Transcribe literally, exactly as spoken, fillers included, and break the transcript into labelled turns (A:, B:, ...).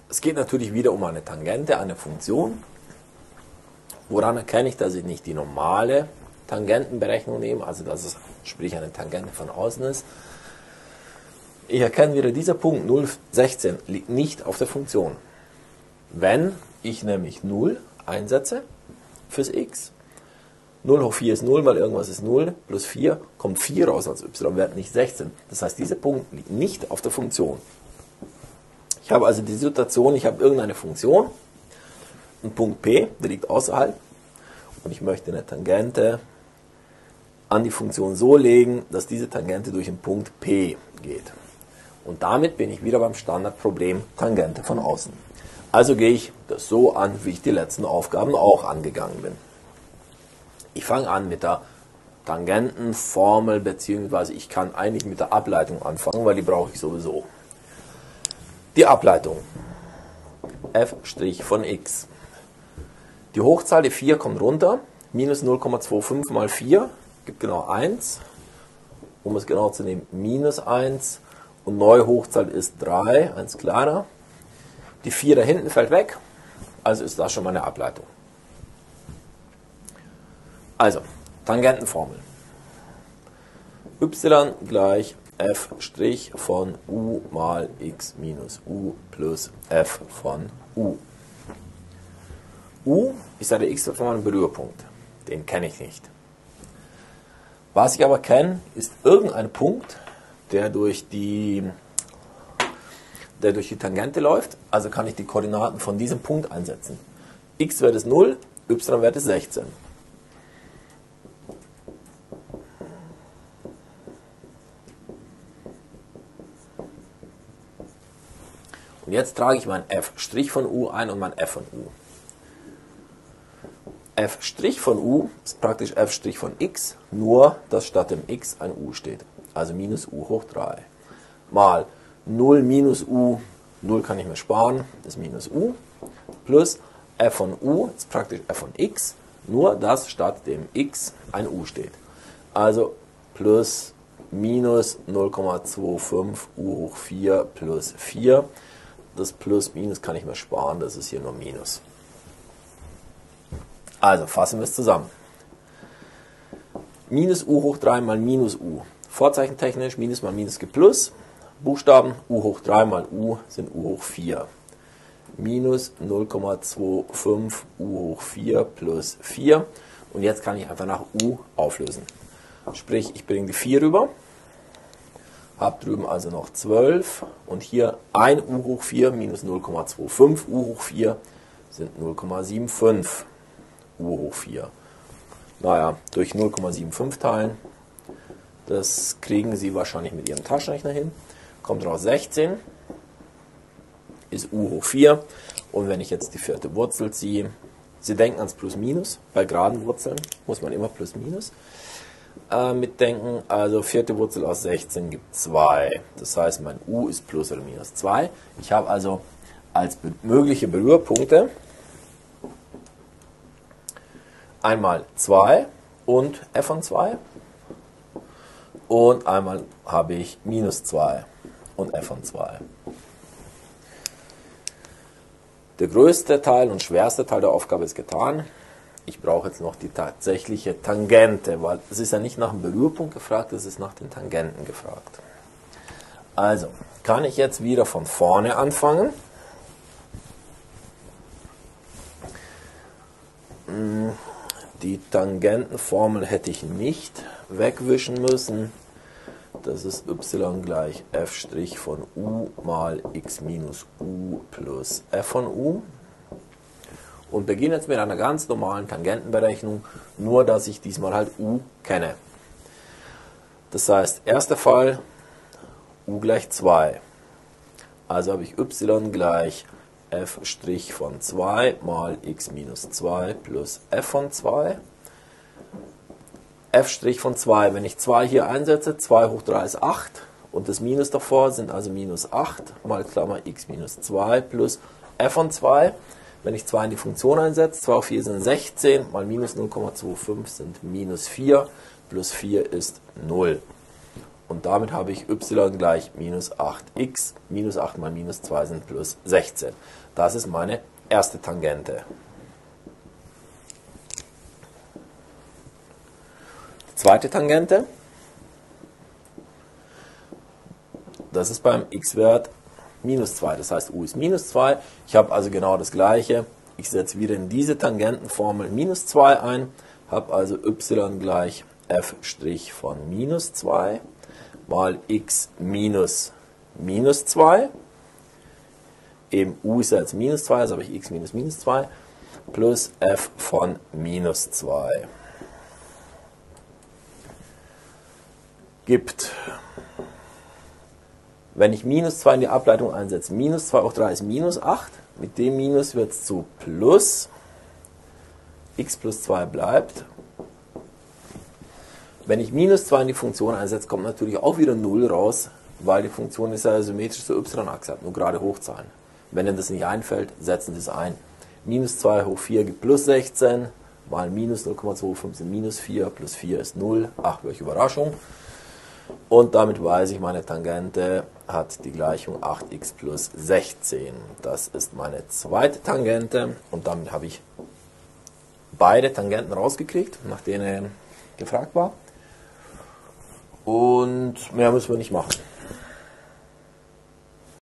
A: Es geht natürlich wieder um eine Tangente, eine Funktion. Woran erkenne ich, dass ich nicht die normale Tangentenberechnung nehme, also dass es sprich eine Tangente von außen ist. Ich erkenne wieder, dieser Punkt null Komma sechzehn liegt nicht auf der Funktion. Wenn ich nämlich null einsetze fürs x, null hoch vier ist null, weil irgendwas ist null, plus vier, kommt vier raus als y-Wert, nicht sechzehn. Das heißt, dieser Punkt liegt nicht auf der Funktion. Ich habe also die Situation, ich habe irgendeine Funktion, einen Punkt P, der liegt außerhalb, und ich möchte eine Tangente an die Funktion so legen, dass diese Tangente durch den Punkt P geht. Und damit bin ich wieder beim Standardproblem Tangente von außen. Also gehe ich das so an, wie ich die letzten Aufgaben auch angegangen bin. Ich fange an mit der Tangentenformel, beziehungsweise ich kann eigentlich mit der Ableitung anfangen, weil die brauche ich sowieso. Die Ableitung f' von x. Die Hochzahl, die vier, kommt runter. Minus null Komma fünfundzwanzig mal vier gibt genau eins. Um es genau zu nehmen, minus eins. Und neue Hochzahl ist drei, eins kleiner. Die vier da hinten fällt weg, also ist das schon mal eine Ableitung. Also, Tangentenformel. Y gleich f' von u mal x minus u plus f von u. U ist ja der x-Form Berührpunkt. Den kenne ich nicht. Was ich aber kenne, ist irgendein Punkt, der durch die, der durch die Tangente läuft. Also kann ich die Koordinaten von diesem Punkt einsetzen. X-Wert ist null, y-Wert ist sechzehn. Und jetzt trage ich mein f' von u ein und mein f von u. f' von u ist praktisch f' von x, nur dass statt dem x ein u steht. Also minus u hoch drei. Mal null minus u, null kann ich mir sparen, ist minus u, plus f von u ist praktisch f von x, nur dass statt dem x ein u steht. Also plus minus null Komma fünfundzwanzig u hoch vier plus vier. Das plus minus kann ich mir sparen, das ist hier nur minus. Also fassen wir es zusammen. Minus u hoch drei mal minus u. Vorzeichentechnisch, minus mal minus gibt plus. Buchstaben, u hoch drei mal u sind u hoch vier. Minus null Komma fünfundzwanzig u hoch vier plus vier. Und jetzt kann ich einfach nach u auflösen. Sprich, ich bringe die vier rüber. Habe drüben also noch zwölf. Und hier ein u hoch vier minus null Komma fünfundzwanzig u hoch vier sind null Komma fünfundsiebzig u hoch vier. Naja, durch null Komma fünfundsiebzig teilen. Das kriegen Sie wahrscheinlich mit Ihrem Taschenrechner hin. Kommt raus sechzehn, ist u hoch vier. Und wenn ich jetzt die vierte Wurzel ziehe, Sie denken ans Plus-Minus. Bei geraden Wurzeln muss man immer Plus-Minus äh, mitdenken. Also vierte Wurzel aus sechzehn gibt zwei. Das heißt, mein u ist Plus oder Minus zwei. Ich habe also als be mögliche Berührpunkte einmal zwei und f von zwei. Und einmal habe ich minus zwei und f von zwei. Der größte Teil und schwerste Teil der Aufgabe ist getan. Ich brauche jetzt noch die tatsächliche Tangente, weil es ist ja nicht nach dem Berührpunkt gefragt, es ist nach den Tangenten gefragt. Also, kann ich jetzt wieder von vorne anfangen. Die Tangentenformel hätte ich nicht wegwischen müssen. Das ist y gleich f' von u mal x minus u plus f von u. Und beginne jetzt mit einer ganz normalen Tangentenberechnung, nur dass ich diesmal halt u kenne. Das heißt, erster Fall, u gleich zwei. Also habe ich y gleich f' von zwei mal x minus zwei plus f von zwei. f' von zwei, wenn ich zwei hier einsetze, zwei hoch drei ist acht und das Minus davor sind also minus acht mal Klammer x minus zwei plus f von zwei. Wenn ich zwei in die Funktion einsetze, zwei hoch vier sind sechzehn, mal minus null Komma fünfundzwanzig sind minus vier, plus vier ist null. Und damit habe ich y gleich minus acht x. Minus acht mal minus zwei sind plus sechzehn. Das ist meine erste Tangente. Die zweite Tangente, das ist beim x-Wert minus zwei. Das heißt, u ist minus zwei. Ich habe also genau das Gleiche. Ich setze wieder in diese Tangentenformel minus zwei ein. Habe also y gleich f' von minus zwei mal x minus minus zwei. Eben u ist jetzt minus zwei, also habe ich x minus minus zwei plus f von minus zwei. Gibt, wenn ich minus zwei in die Ableitung einsetze, minus zwei hoch drei ist minus acht. Mit dem Minus wird es zu plus. X plus zwei bleibt. Wenn ich minus zwei in die Funktion einsetze, kommt natürlich auch wieder null raus, weil die Funktion ist ja symmetrisch zur y-Achse, hat nur gerade Hochzahlen. Wenn Ihnen das nicht einfällt, setzen Sie es ein. Minus zwei hoch vier gibt plus sechzehn, mal minus null Komma fünfundzwanzig sind minus vier, plus vier ist null. Ach, welche Überraschung. Und damit weiß ich, meine Tangente hat die Gleichung acht x plus sechzehn. Das ist meine zweite Tangente und damit habe ich beide Tangenten rausgekriegt, nach denen gefragt war. Und mehr müssen wir nicht machen.